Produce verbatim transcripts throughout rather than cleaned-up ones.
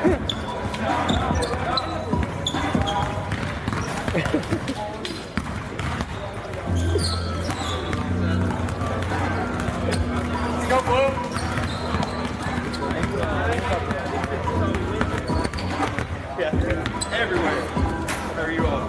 Go, Blue. Yeah, everywhere. How are you all?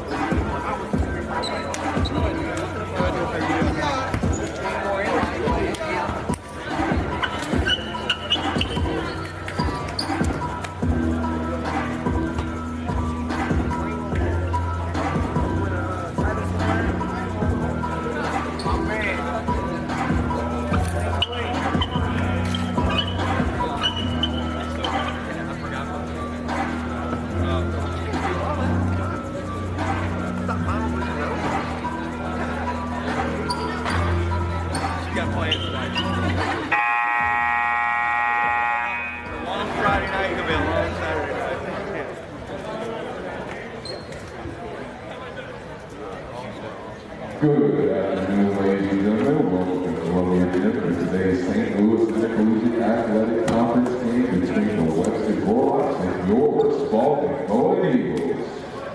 Good afternoon, ladies and gentlemen. Welcome to Columbia Gym for today's Saint Louis Intercollegiate Athletic Conference game between the Webster Warlocks and your Spalding Golden Eagles.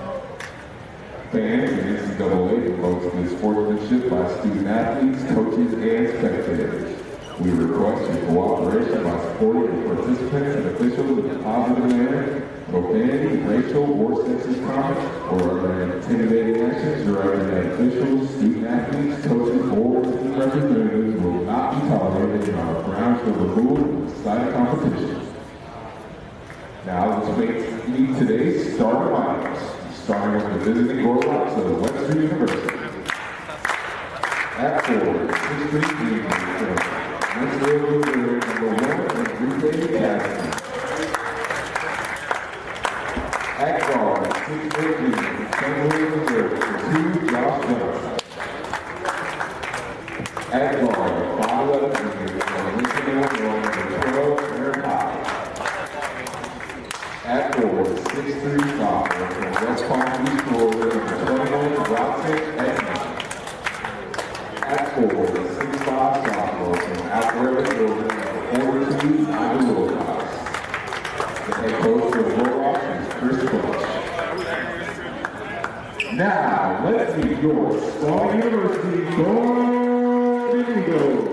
Fans and N C double A promotes good sportsmanship by student athletes, coaches, and spectators. We request your cooperation by supporting the participants and officials in a positive manner. Profanity, racial, or sexist comments, or other intimidating actions directed at officials, student athletes, coaches, or team representatives will not be tolerated in our grounds for removal from the site of competition. Now let's meet today's starting lineups, starting with the visiting Warlocks of Webster University. At forward, six three junior from Winslow, Missouri, number one, and Green Bay Academy. At guard, six foot junior from Saint Louis, Missouri, for two, Josh Johnson. At guard, five eleven junior from Lincoln, Illinois, for twelve, Eric High. At forward, six three sophomore from West Palm Beach, Florida, number twenty-one, Robson Edmonds. At forward, six five sophomore from Alpharetta, Georgia, number forty-two, Ida Wilcox. The head coach for the Warlocks is Chris Bush. Now, let's meet your Spalding University Golden Eagles.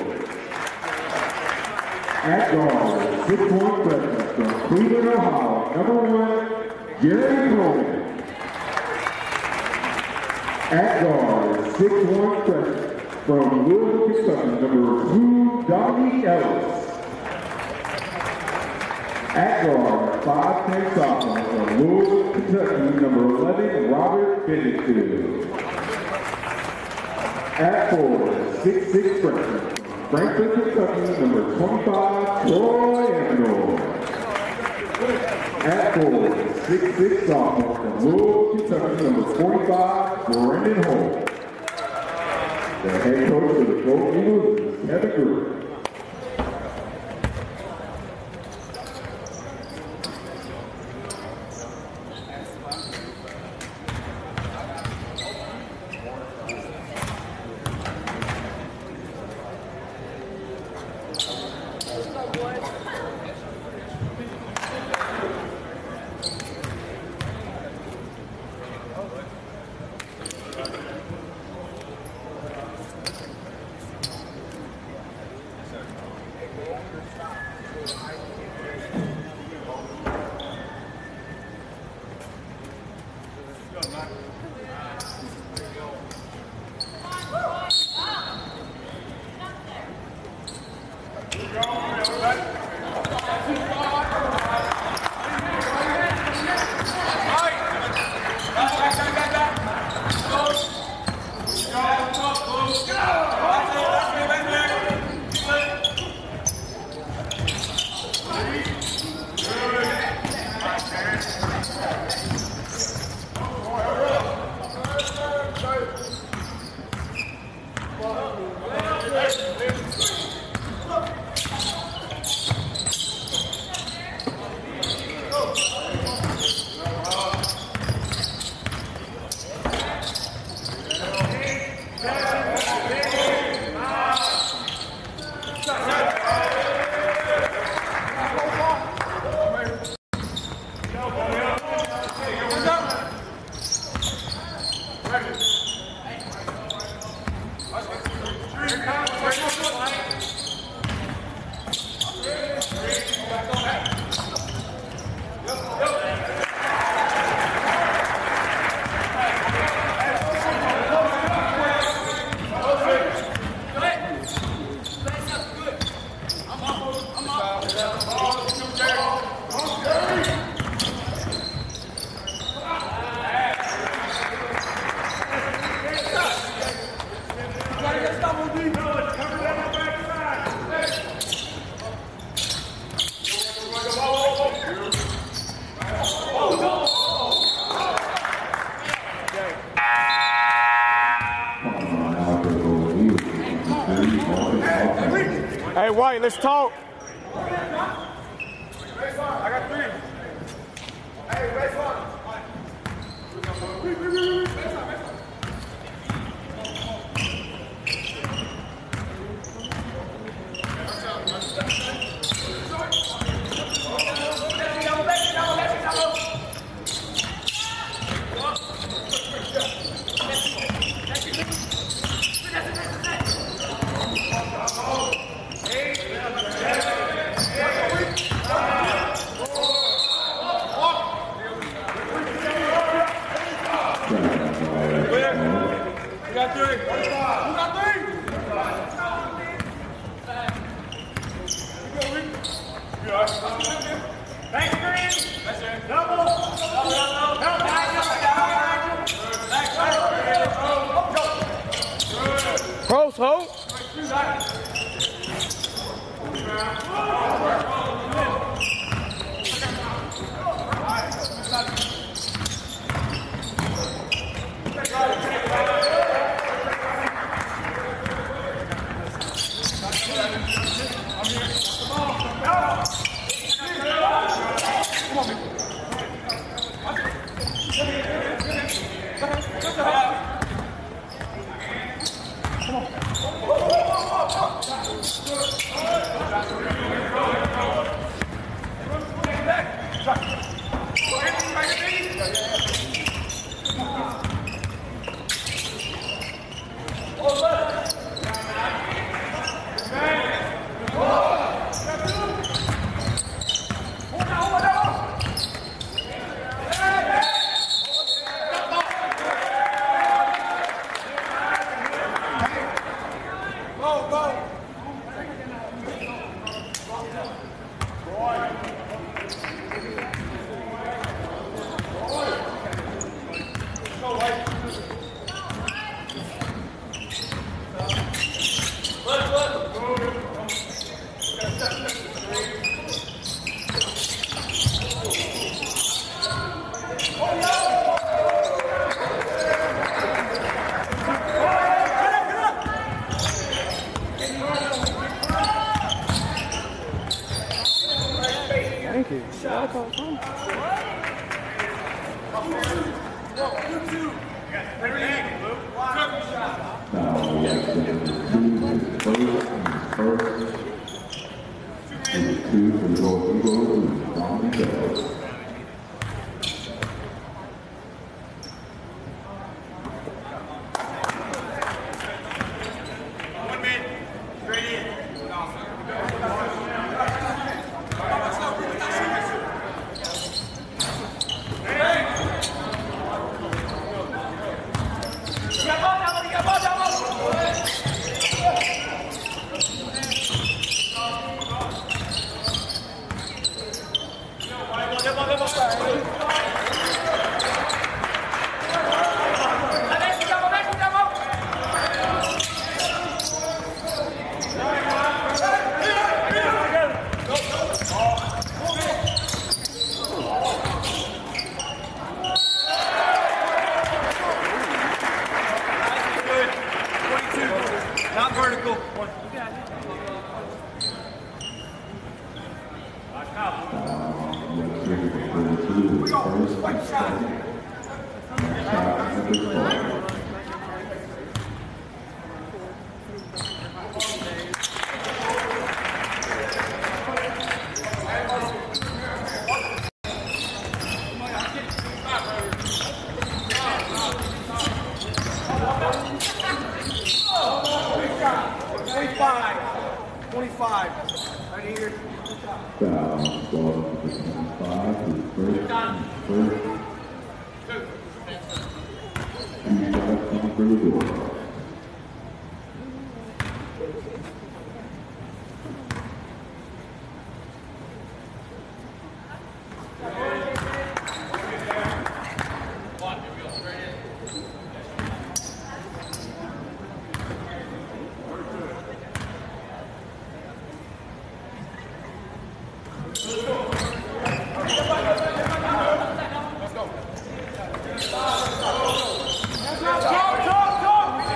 At guard, six-point freshman from Cleveland, Ohio, number one, Jerry Coleman. At guard, six-one freshman from Louisville, Kentucky, number two, Dominique Ellis. At guard, five ten sophomore from Louisville, Kentucky, number eleven, Robert Benningfield. At forward, six six freshman from Frankfort, Kentucky, number twenty-five, Troy Amador. At forward, six six sophomore from Louisville, Kentucky, number forty-five, Brendan Holt. The head coach for the Golden Eagles is Kevin Brewer. right, let's talk. I got three. Hey, race one. Close, hold. Thank you. Yeah, I Not vertical. twenty-five. twenty-five. Right here. Foul. Ball to twenty-five. First. First. Two shots come for the door. Talk, talk, talk.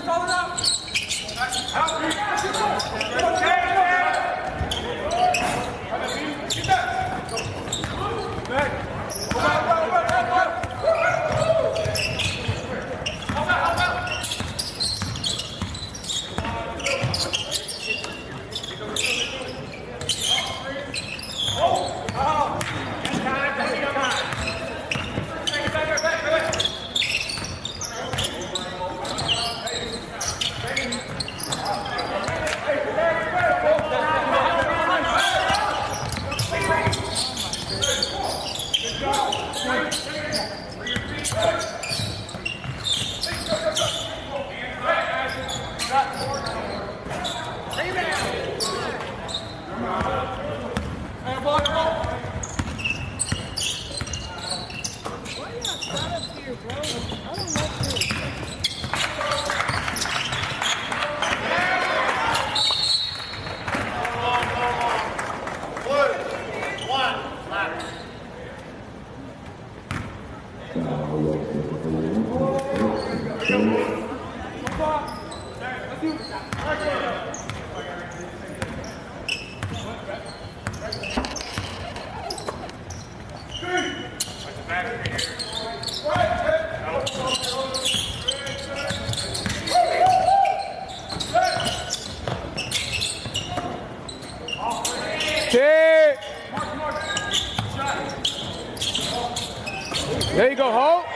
There you go, Holt.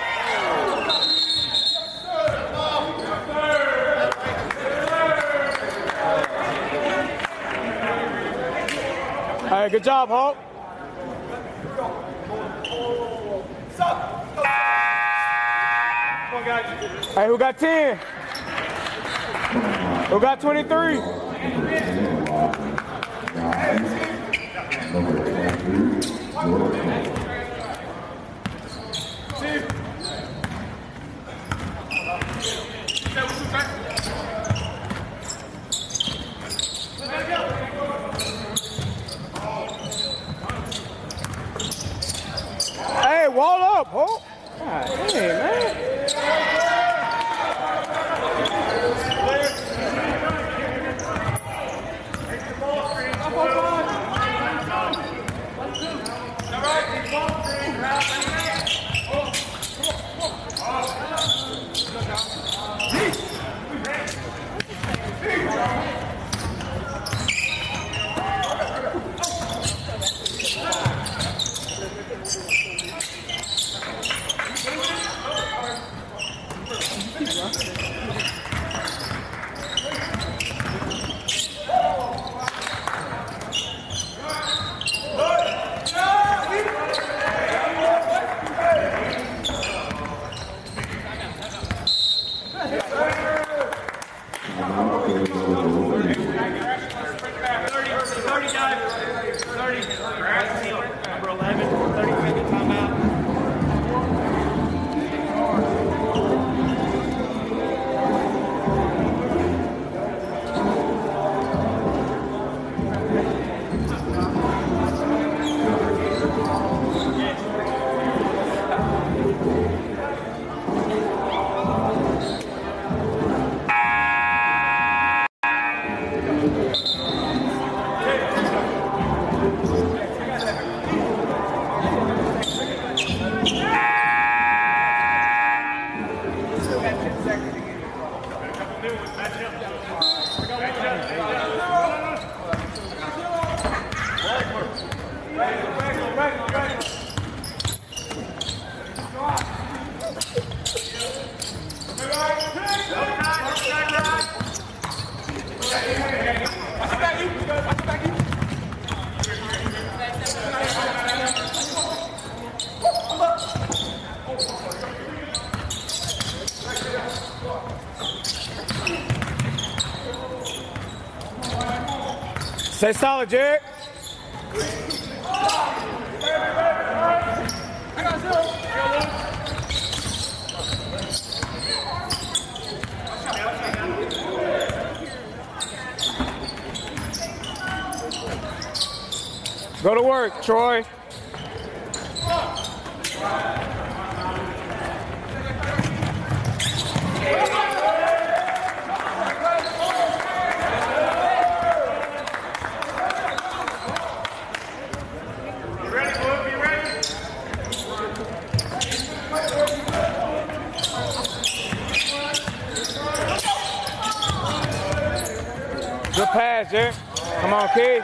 All right, good job, Holt. Hey, who got ten? Who got twenty-three? Hey, wall up, Holt. God damn, man. Stay solid, Jared. Go to work, Troy. Good pass, Jared. Come on, kid.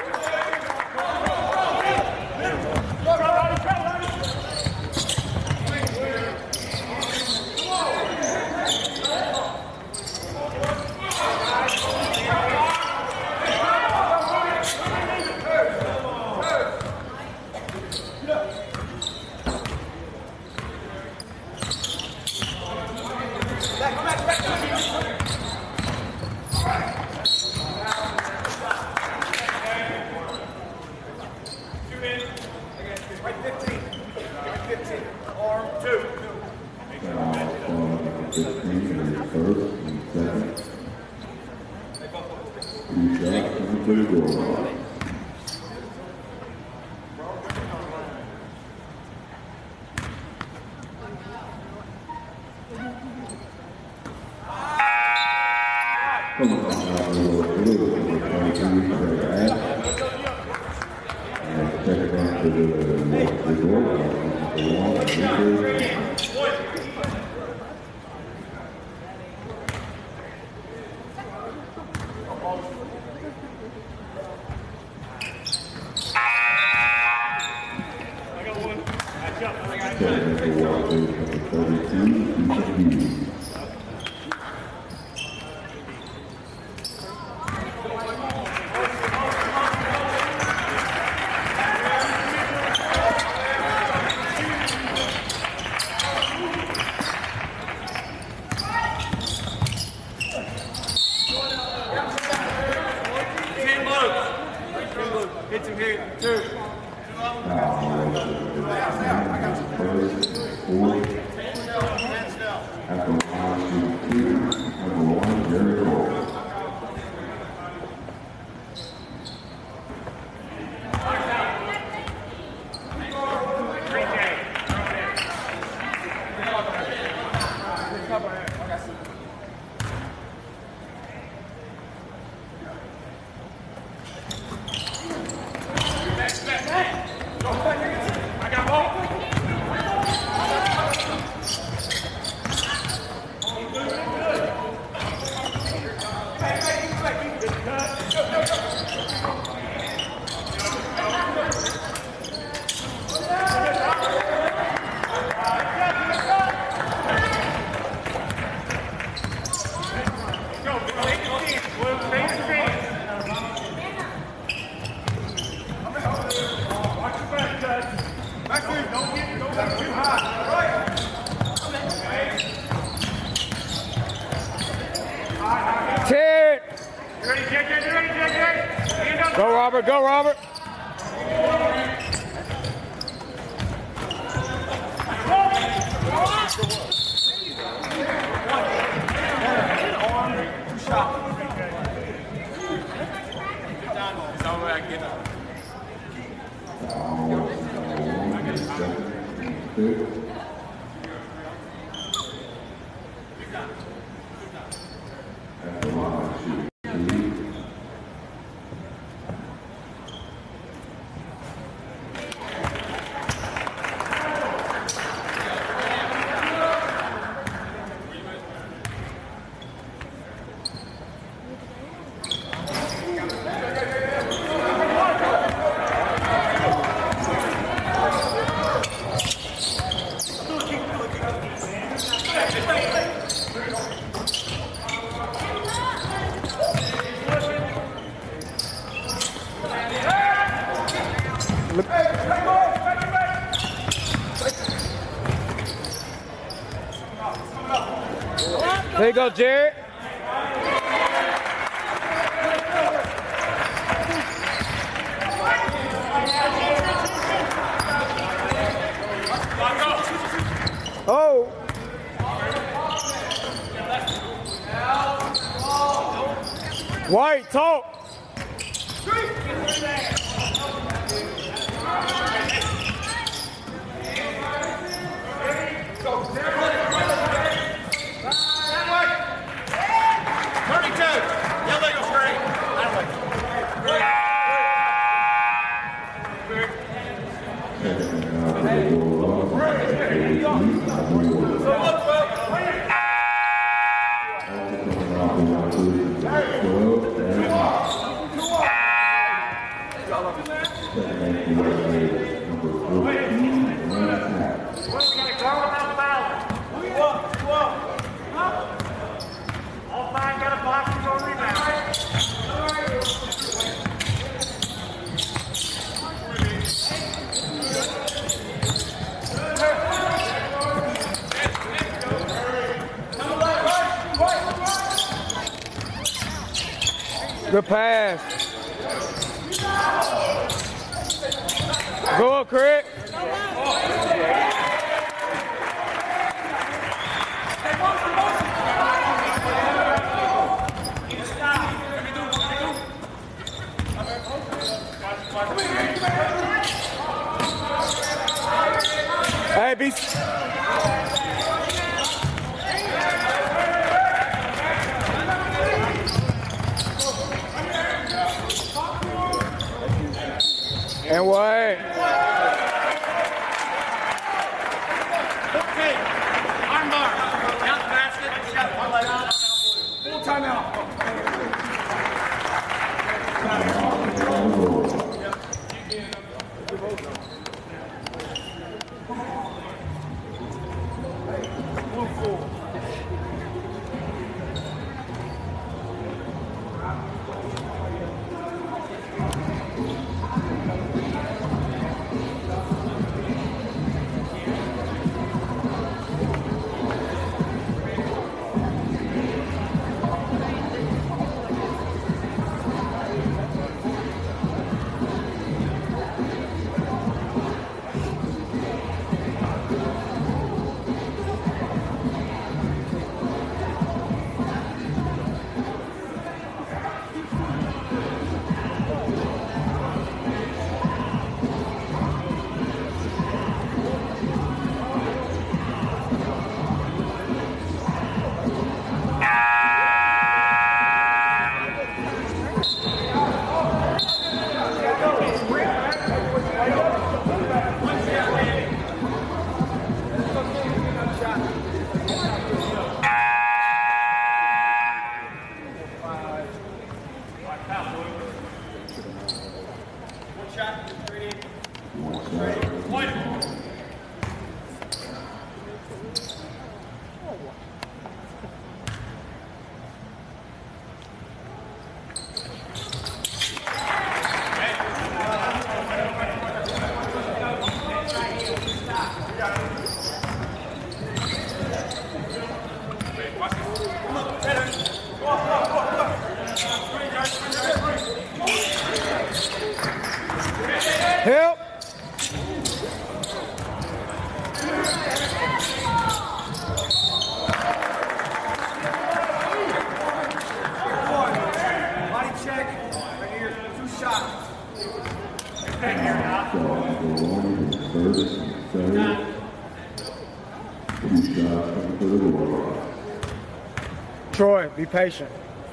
Go, Robert. Go, Robert. There you go, Jared. Oh. White, talk. twelve Webster, number fourteen, last half. All five got a box to go rebound. Good pass. Go up, Craig. Hey, be. And what? Okay, arm bar. Down the basket, shot one leg out. Full timeout. Help. Body check. Right here. Two shots. Troy, be patient.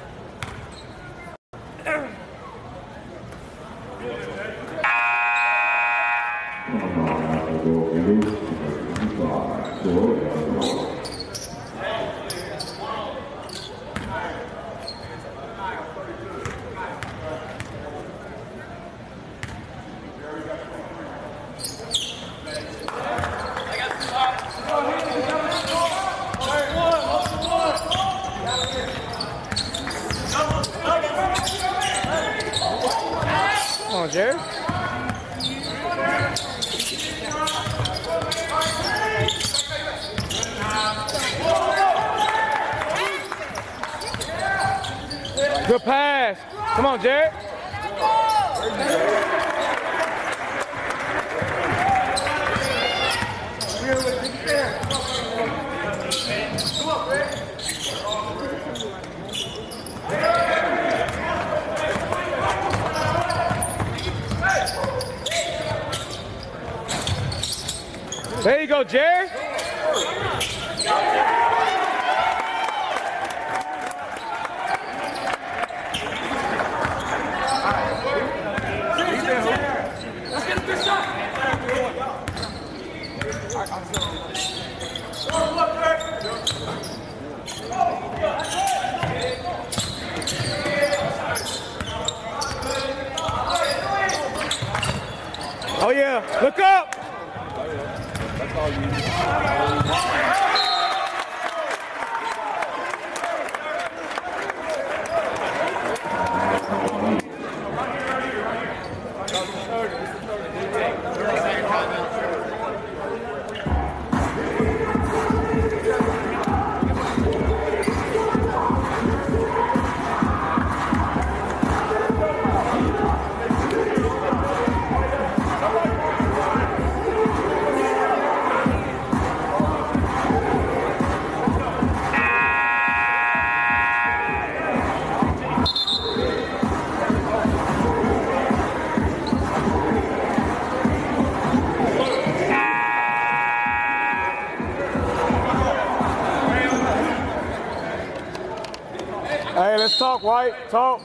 Come on, Jerry. Good pass. Come on, Jared. Come on, Rick. There you go, Jerry. Let's get a good shot. Yeah, look up. That's all you need. Hey, let's talk, White. Talk.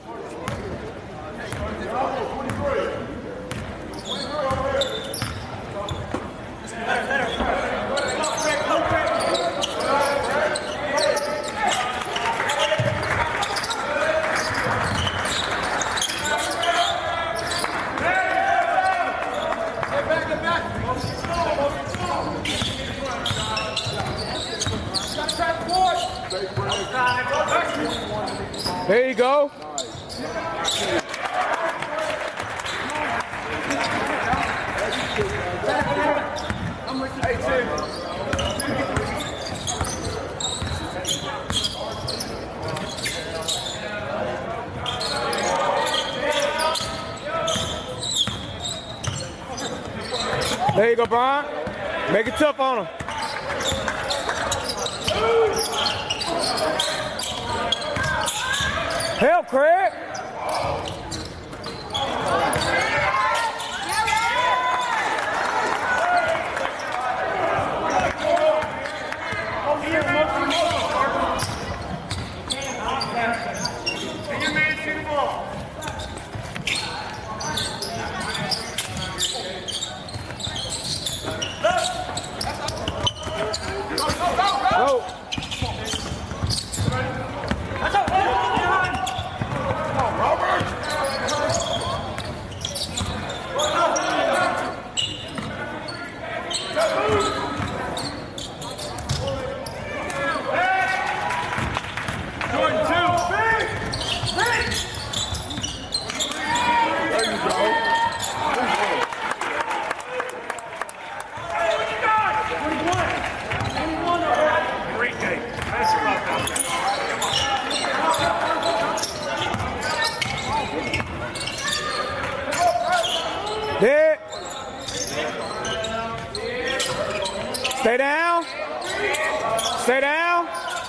There you go. There you go, Brian. Make it tough on him. Help, Craig. Go. There. Stay down. Stay down.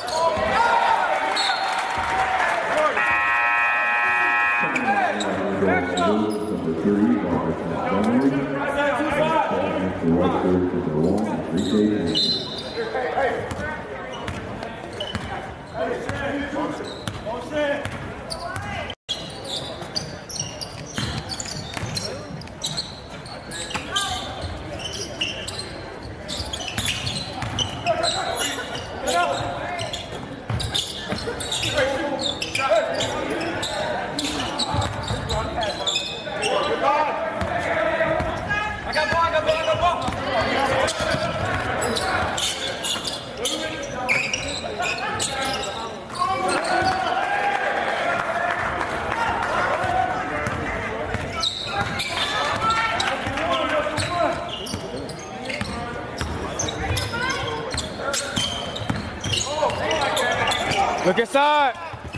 Look inside.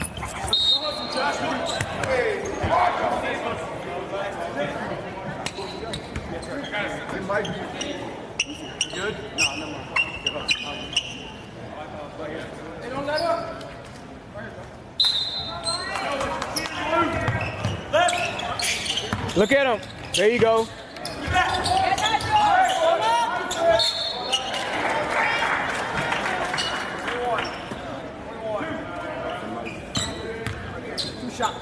Good? No, no more. Hey, don't let up. Look at him. There you go. Shot.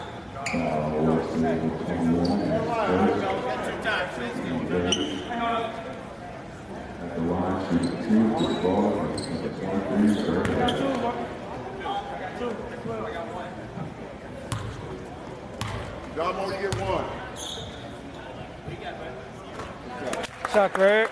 John, only get one. shot, Craig.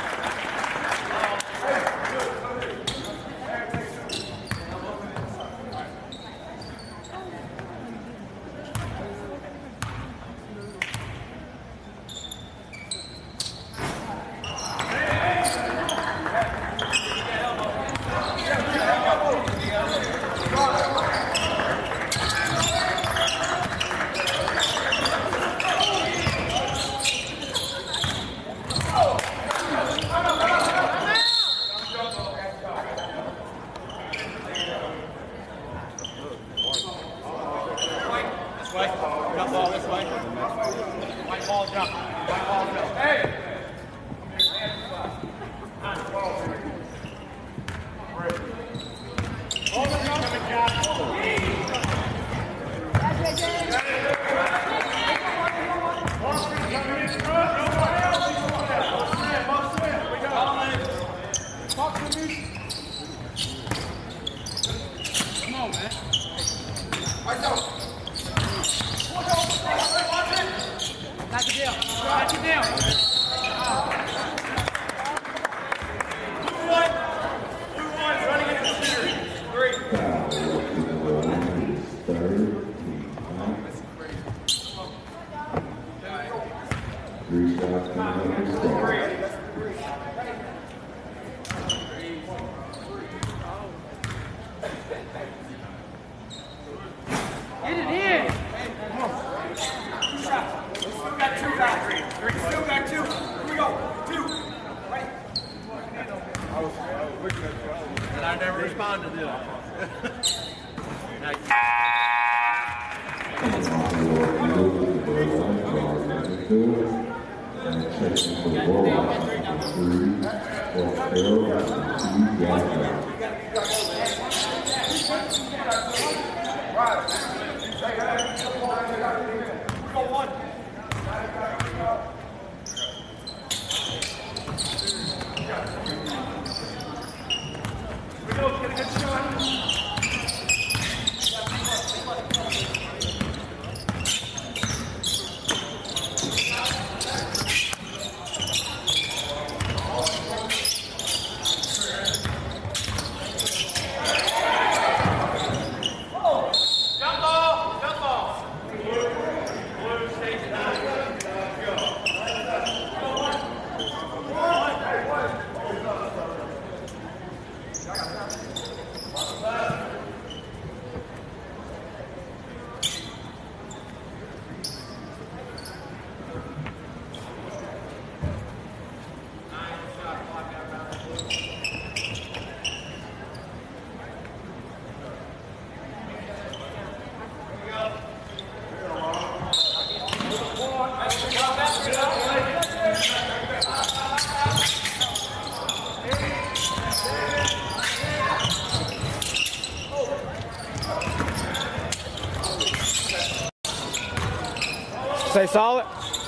Stay solid.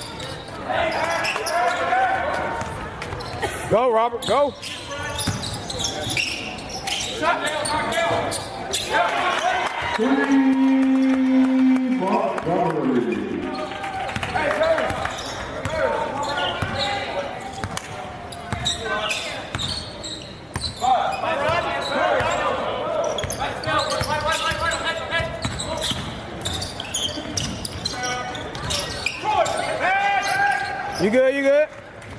Go, Robert, go. You good, you good?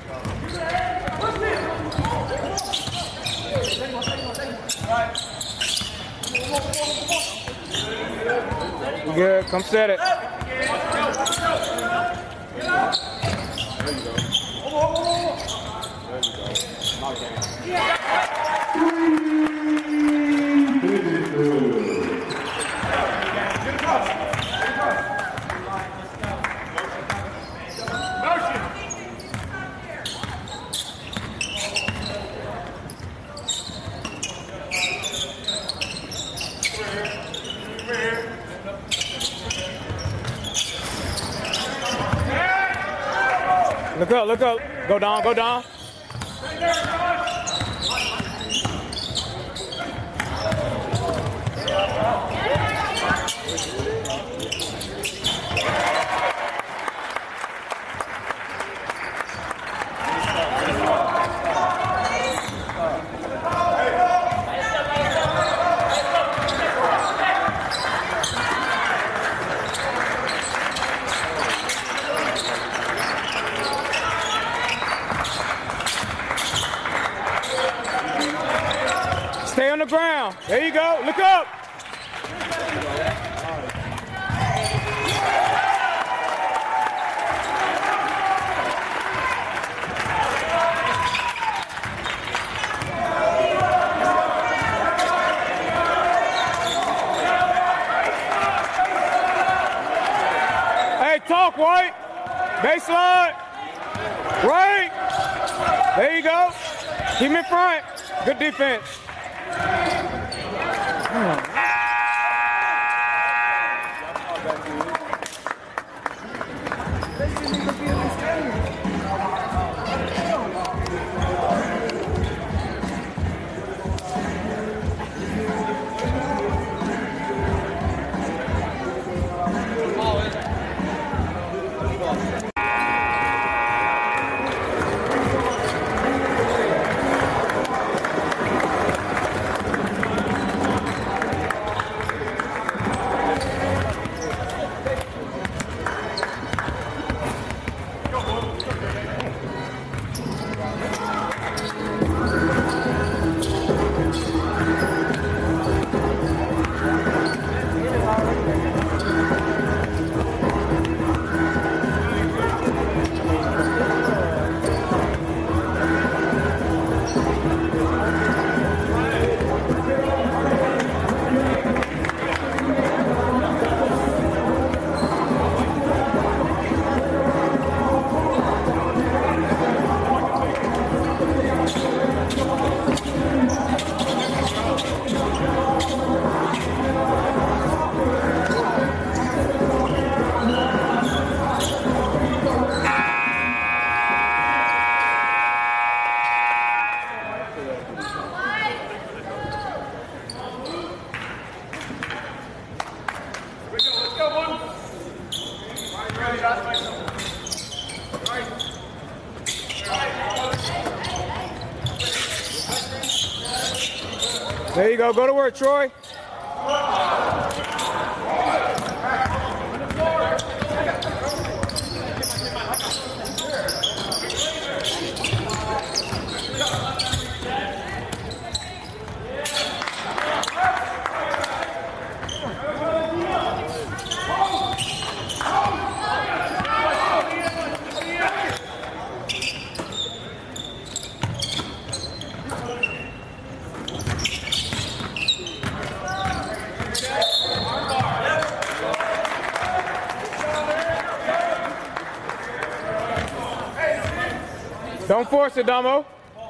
You good, come set it. Look up, look up. Go down, go down. now. There you go. Look up. Hey, talk, White. Baseline. Right. There you go. Keep him in front. Good defense. There you go. Go to work, Troy. Don't force it, Damo.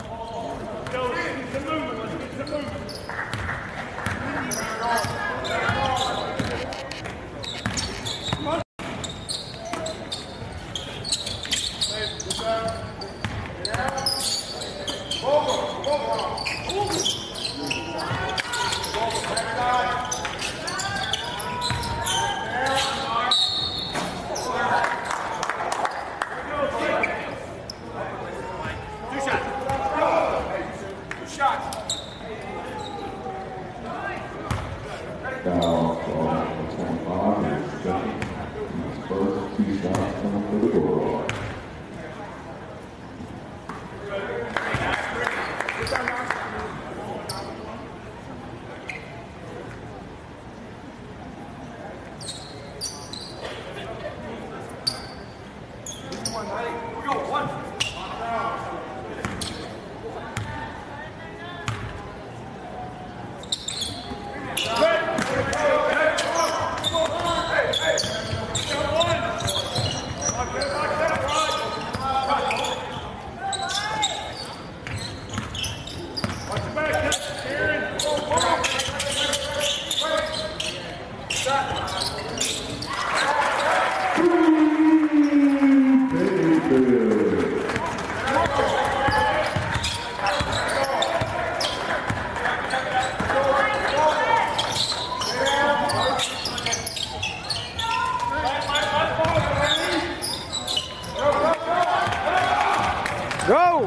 Go!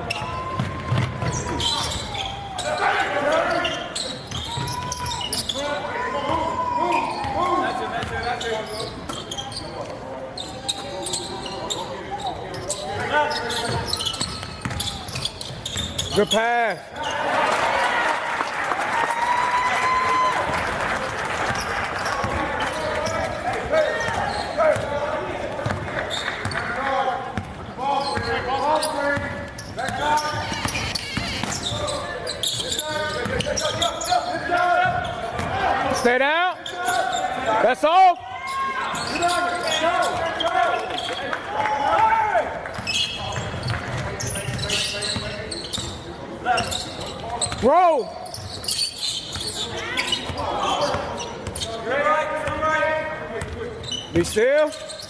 Good pass. That's all. Roll. Be still.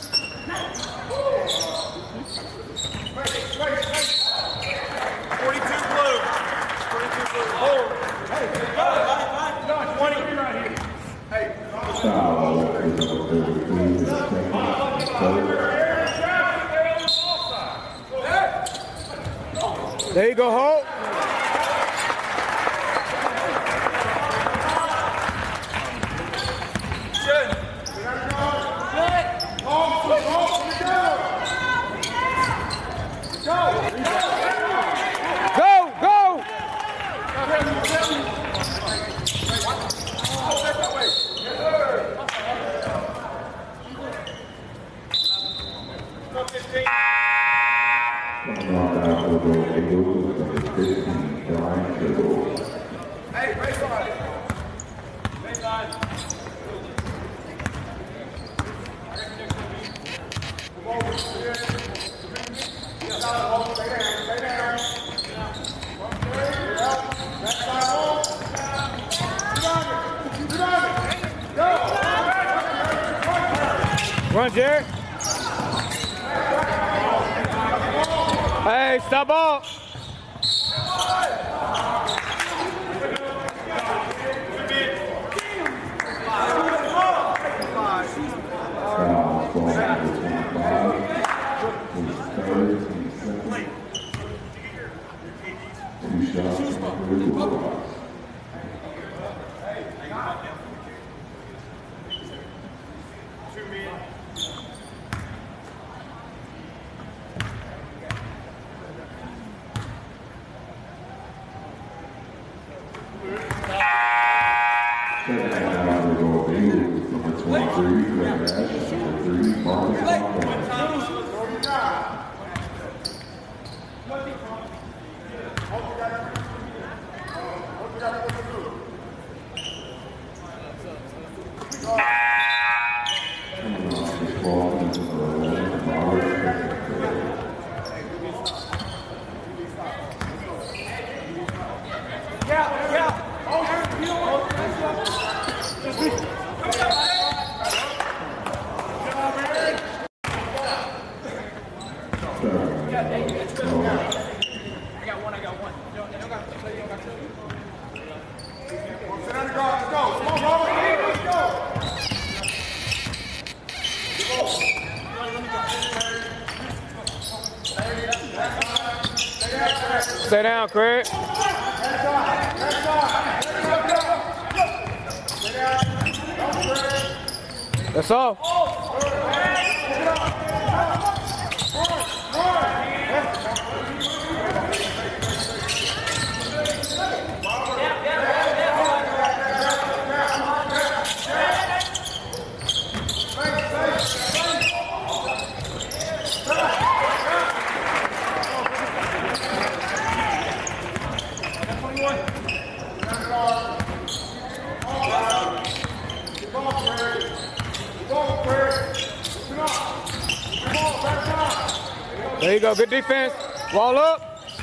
forty-two blue. forty-two blue. Hold. Hey, go. twenty-three right here. Hey. Foul. There you go, Holt. Go, go! Hey, baseline. Baseline. Run, Jared. Hey, stop ball. Two shots for the Bulldogs. Stay down, Craig. That's all. There you go, good defense. Wall up.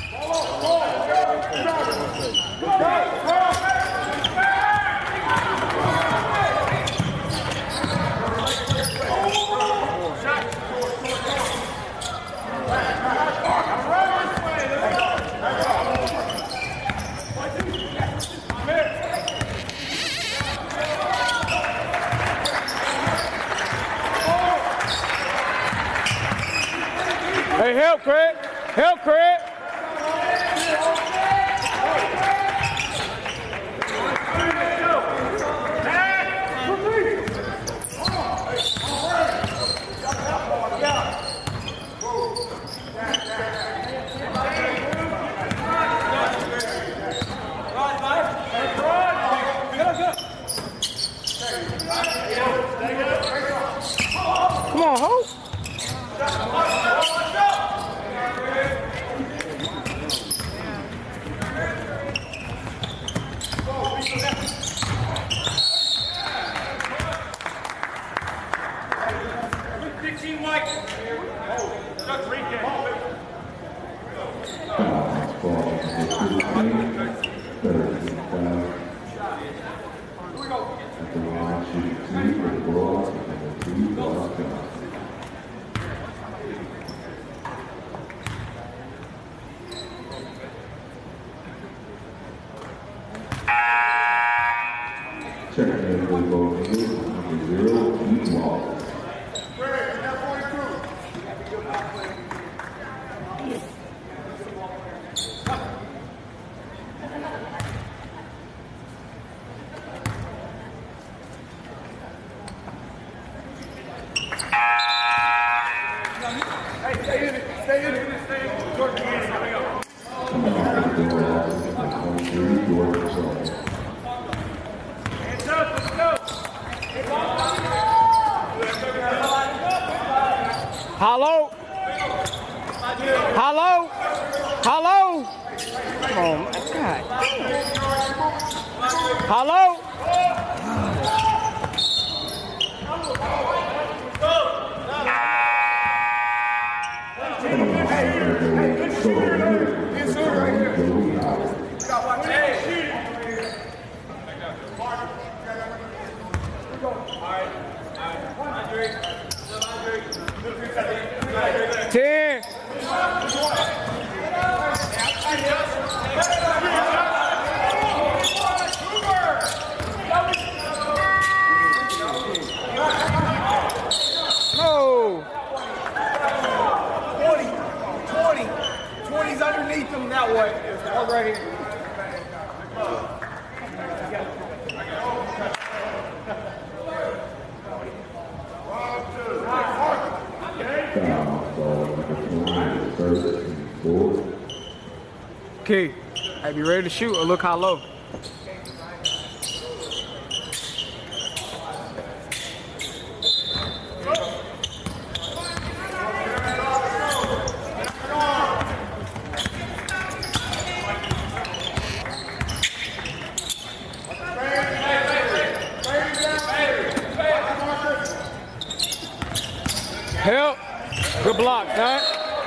Hey, help, Craig. Help, Craig. Come on, Hope. fifteen white. That's three K. Check in for both of you, number zero, Keith Wallace. Hey, stay in it. Stay in it. Stay in it. George, get it. Coming up. Hands up. Let's go. Hello? Hello? Hello? Oh my God. Hello? Ten. No. twenty. twenty. twenty's underneath them that way. All right here. Key, hey, be ready to shoot or look how low. Help. Good block, right?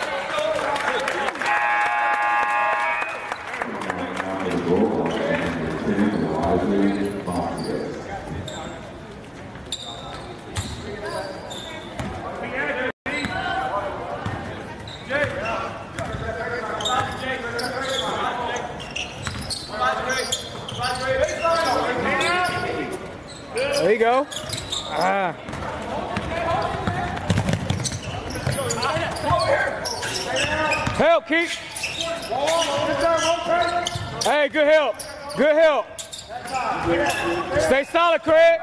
There you go. Ah. Help, Keith. Hey, good help. Good help. Stay solid, Craig.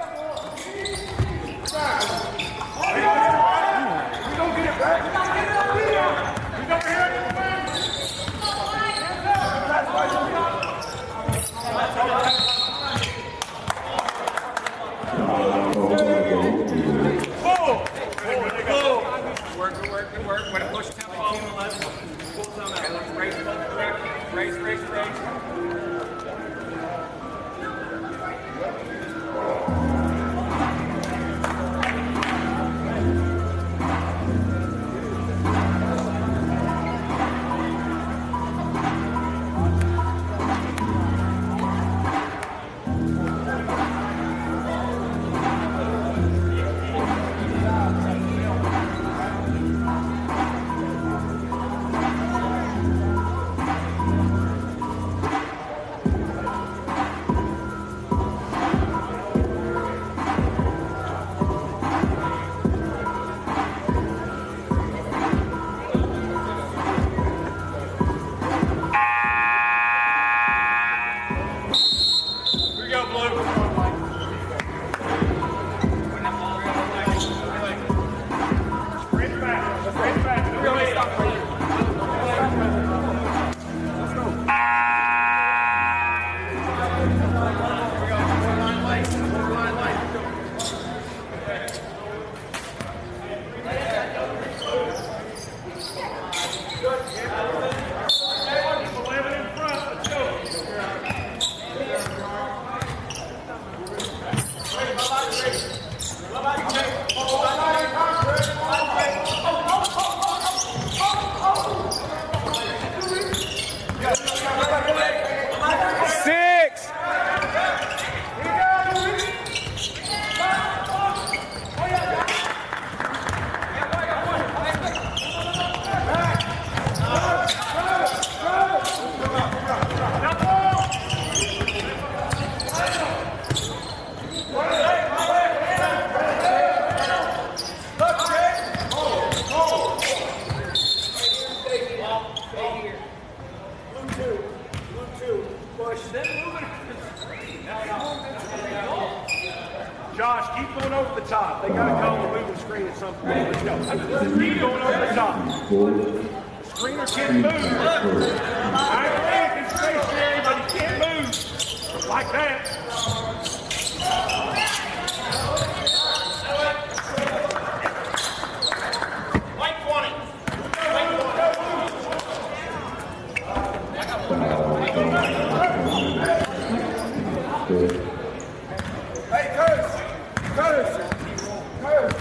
Work, work, good work. When it push tempo, full time out. Let's race, race, race, race. Speed going over the top. Screener can't move. I agree, he's stationary, but he can't move like that. White twenty. Hey, Curtis! Curtis! Curtis!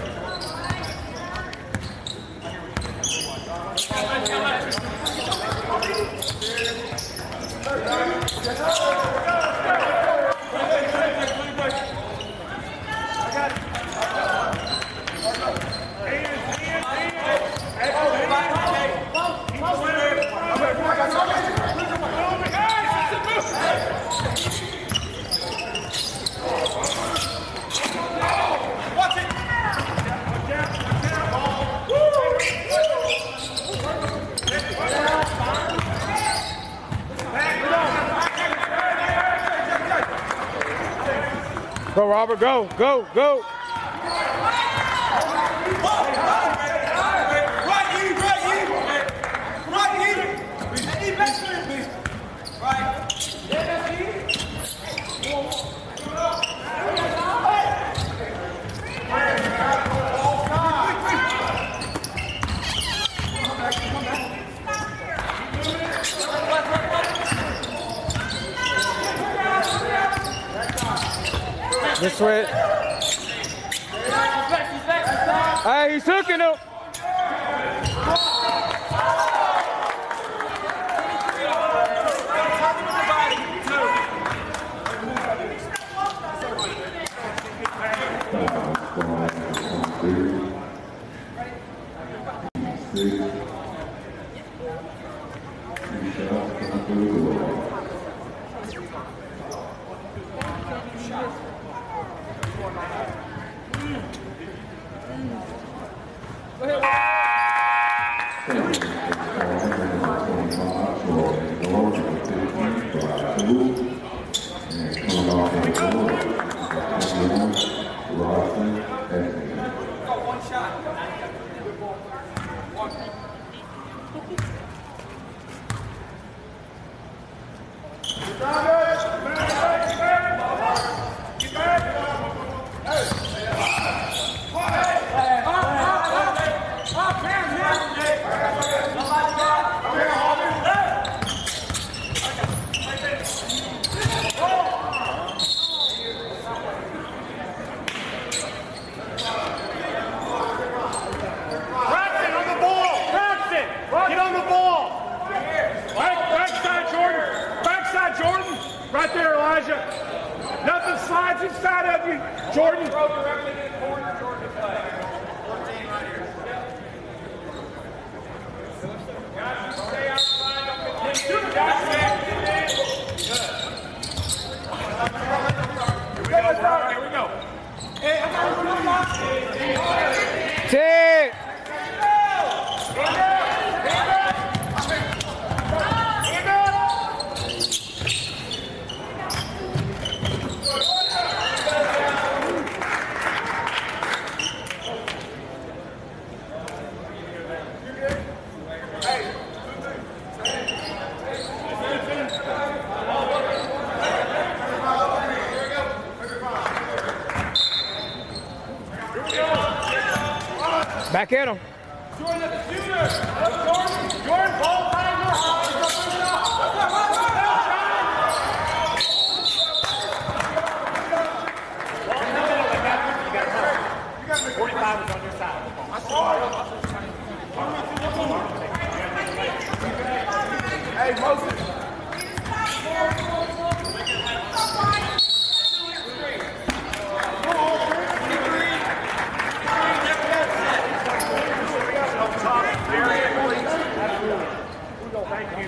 Go, Robert, go, go, go. This way. Hey, he's hooking him. Right there, Elijah. Nothing slides inside of you, Jordan. Throw directly to the corner, Jordan play. fourteen right here. Guys, stay outside. Don't continue. Guys, stay. Good. Here we go, bro. Here we go. Hey, I'm going to Ten. Back at him. Jordan, the shooter. Jordan, Jordan, ball tiger. forty-five is on your side. Hey, Moses. Thank you.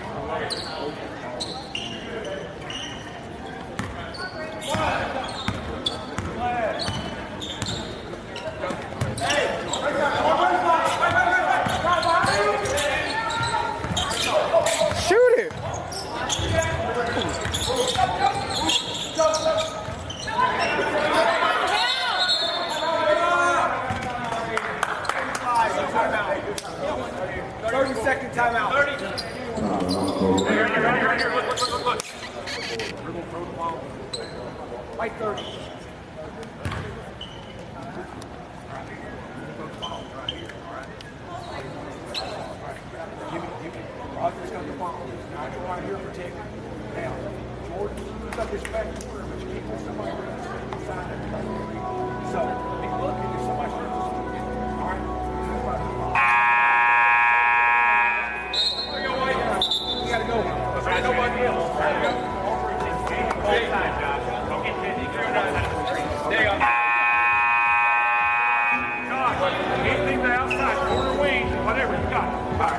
Shoot it. thirty second timeout. thirty. Here, here, here, here. Look, look, look, look, look. We're going to throw the ball. Right thirty. Roger's got the ball. Now go out here and protect him. Now, Jordan, you've got this back to where, but you can't put somebody else inside everybody. So, be looking if somebody else is looking. All right? You got to go. There's nobody else. There you go. Big time, Josh. Don't get busy. Clear it outside of the street. There you go. Josh, anything to the outside, corner wing, whatever you got. All right.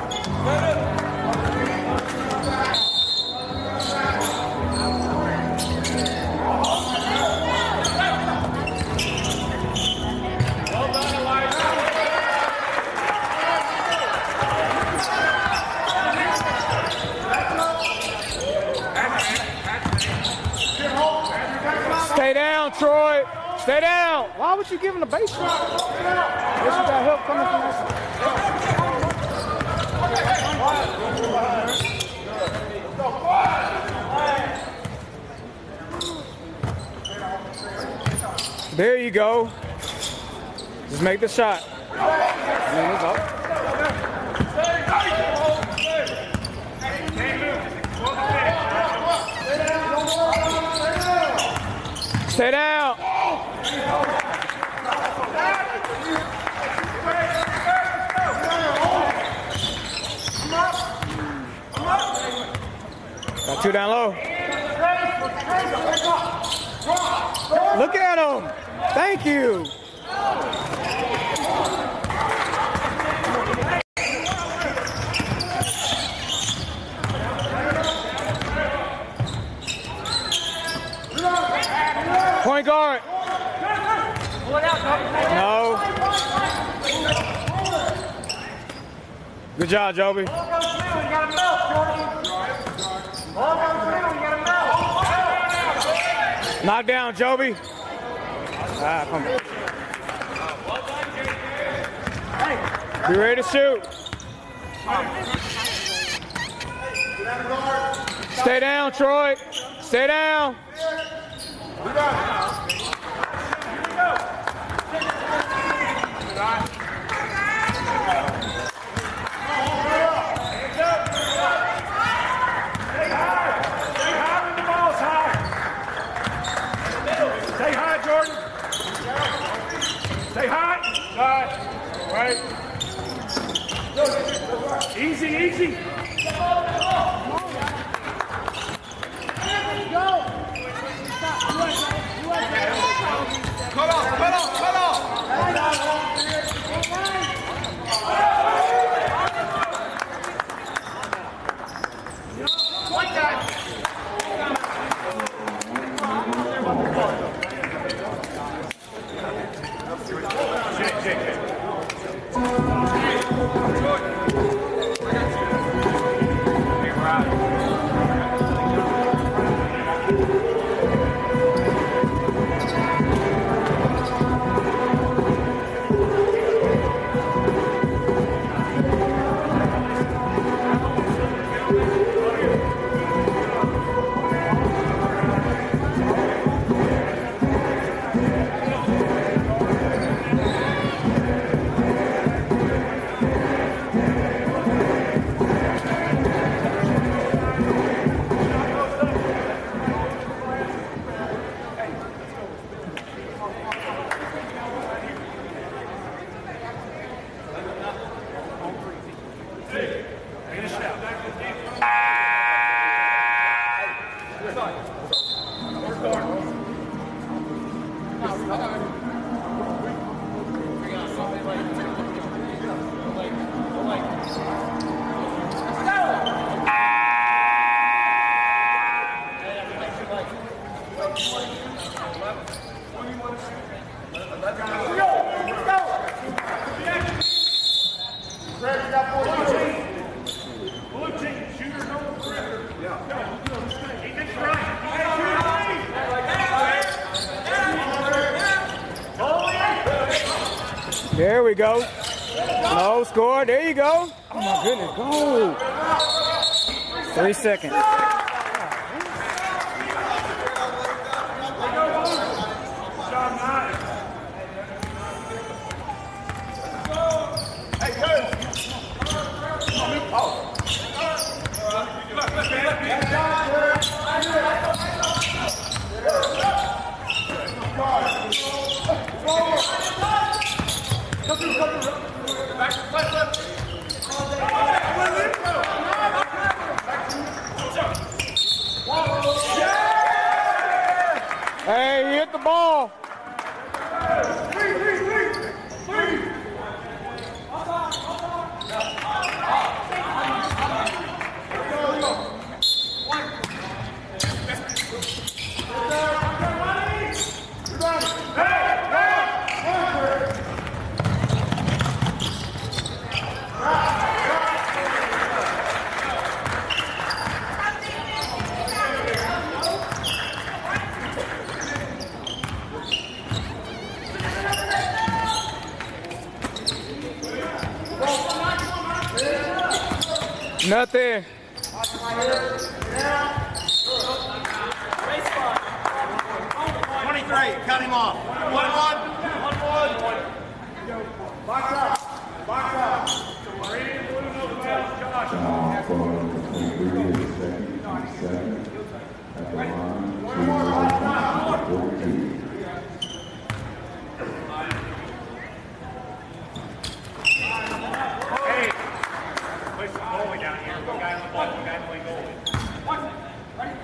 Stay down, Troy. Stay down. Why would you give him the base shot? Guess you got help coming from that side. There you go. Just make the shot. Man, it's up. Stay down. Got two down low. Look at him. Thank you. Point guard. No. Good job, Joby. Knock down, Joby. Ah, come on. Be ready to shoot. Stay down, Troy. Stay down. Stay high, Jordan. Stay high. High. Right. Easy, easy. Cut off, cut off, cut off. Point guy. Shake, shake, shake. There we go. No score. There you go. Oh my goodness. Go. Three seconds. Hey, he hit the ball. Nothing. twenty-three, cut him off. One, one. One, one. Box out. Box out. Foul for twenty-three is second, seven. At the line, two, fourteen. Hey, there's some goalie down here. One guy on the ball, one guy playing goalie. Ready?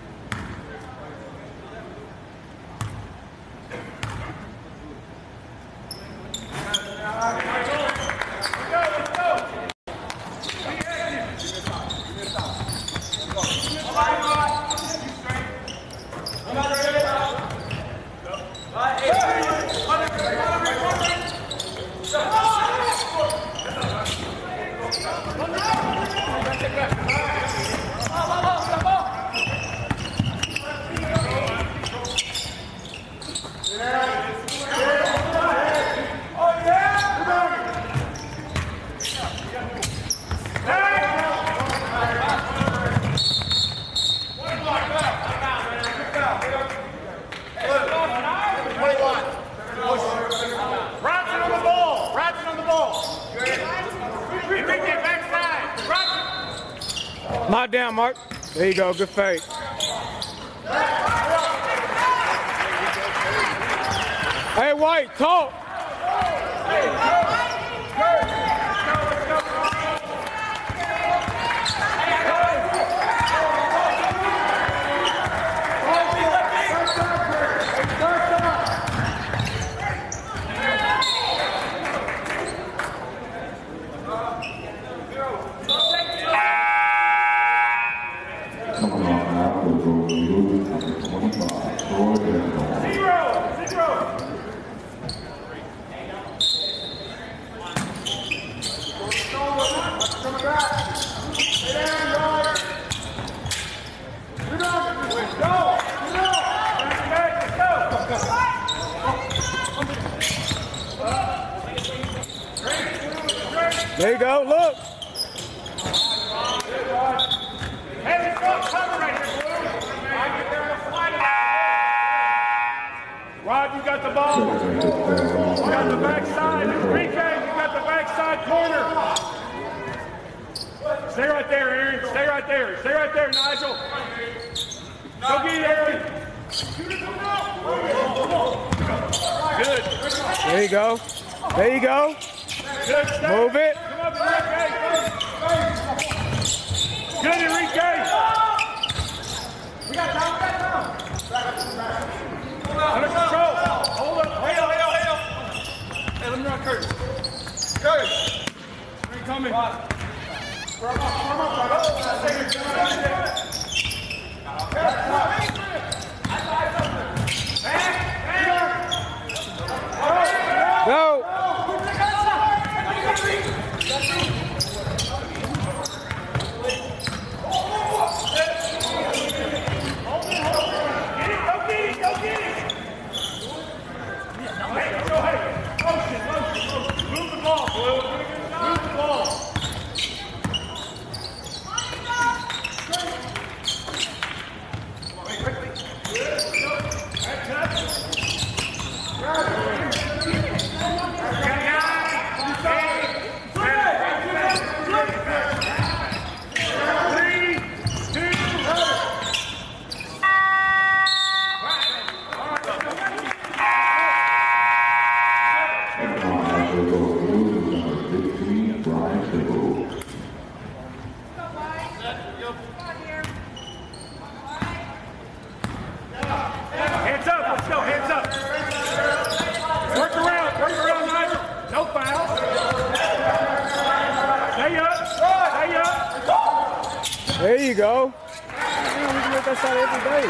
Knock down, Mark. There you go. Good fake. Hey, White, talk. There you go, look. Rod, you got the ball. You got the backside. Enrique, you got the backside corner. Stay right there, Aaron. Stay right there. Stay right there, Nigel. Go get it, Aaron. Good. There you go. There you go. Good. Stay. Move it. Come up, Enrique. Good, Enrique. We got time. We got time. Under control. Hold up. Hail, hail, hail. Hey, let me run Curtis. Curtis. Green coming. Come up, come up, come up. Go. Move the ball, Blue. There you go. Man, we can make that shot every day.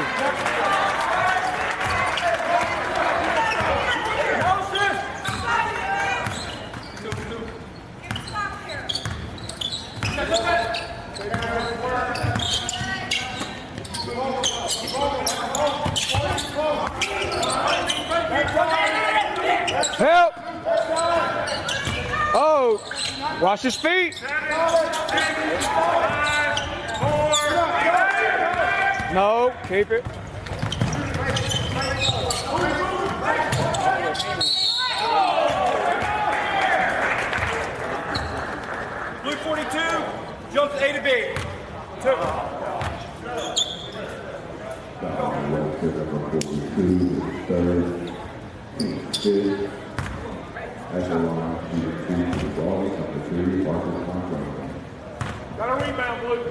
Help! Oh, watch his feet. No, keep it. Blue forty-two, jumps A to B. Two. Webster, number forty-two, third, fifth. As a line, to the two, to the ball, number three, Marcus Conrad. Got a rebound, Blue.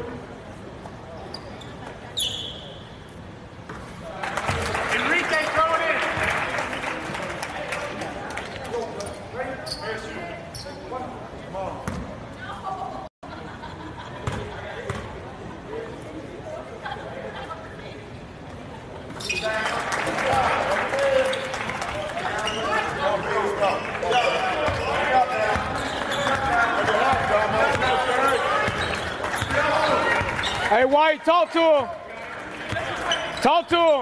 Enrique, throw it in. Come on. Hey, White, talk to him. Talk to him.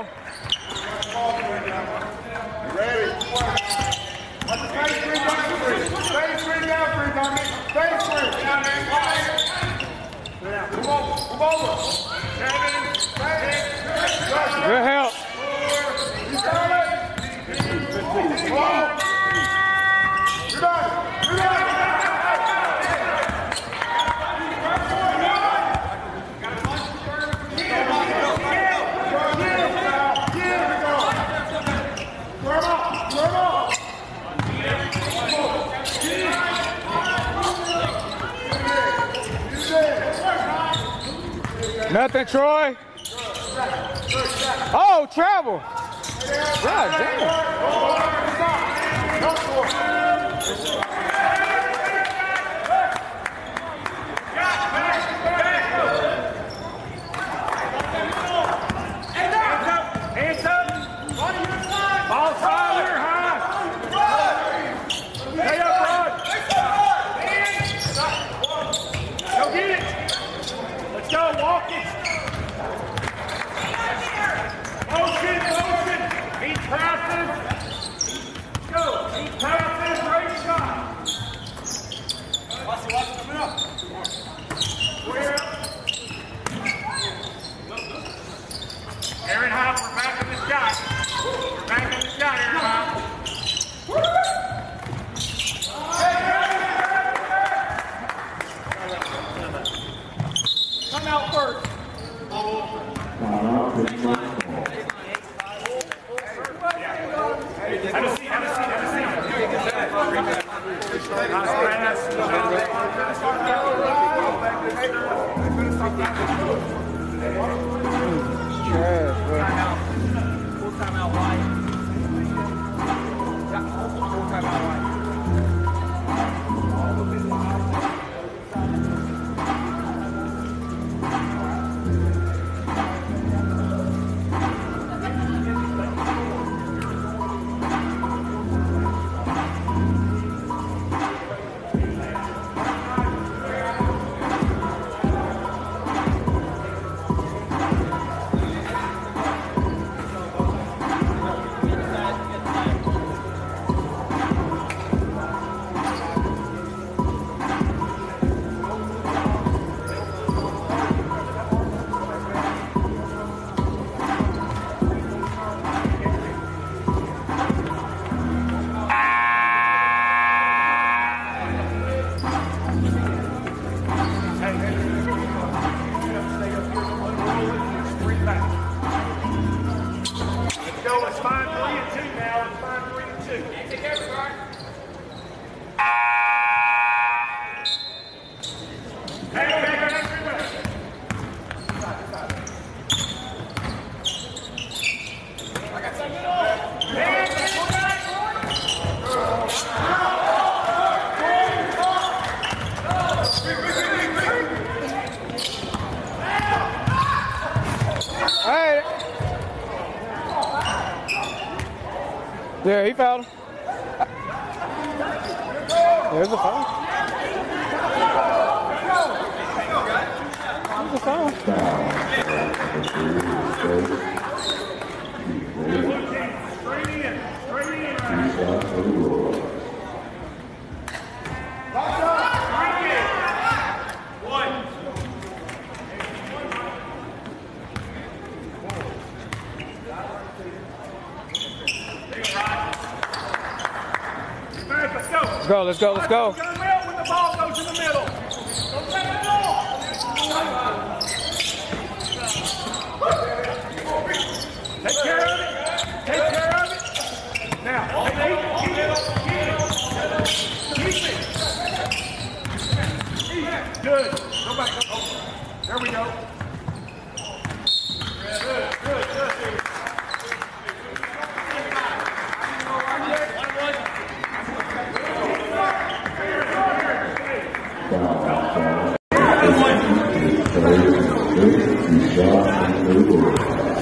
Ready. Watch the face three down, face three down, three down, face three. Down there, come on, come over. Seven, six, Good help. you got it. Come on. You're done, you're done. Nothing, Troy. Oh, travel. God damn. Hands up. Ball fire high. Stay up, Rod. Go get it. Let's go, walk it. Motion, motion. He's passing. Go. He's passing. Great shot. Watch it, watch it. Coming up. We're up. Aaron Hopp, we're back in the shot. We're back in the shot, Aaron Hopp. Come out first. Have a seat, have a seat, have a seat. Nice Trash, bro. Full timeout wide. Yeah, full timeout wide. Yeah, he fouled him. There's a foul. There's a foul. Let's go, let's go, let's go. When the ball goes in the middle. Don't let it go. Take care of it. Take care of it. Now, keep it. Keep it. Keep it. Good. Go back. Oh, there we go. Good, good, good. Wow.